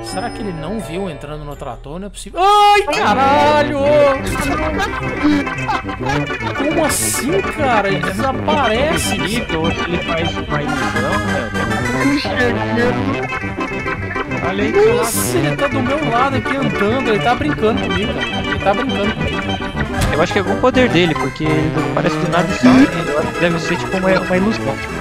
Será que ele não viu entrando no trator? Não é possível. Ai, caralho! Como assim, cara? Ele desaparece. Ele faz uma ilusão, velho. Olha aí, Nossa, ele tá do meu lado aqui andando. Ele tá brincando comigo, cara. Ele tá brincando comigo. eu acho que é algum poder dele, porque ele parece do nada e some. Deve ser tipo uma ilusão.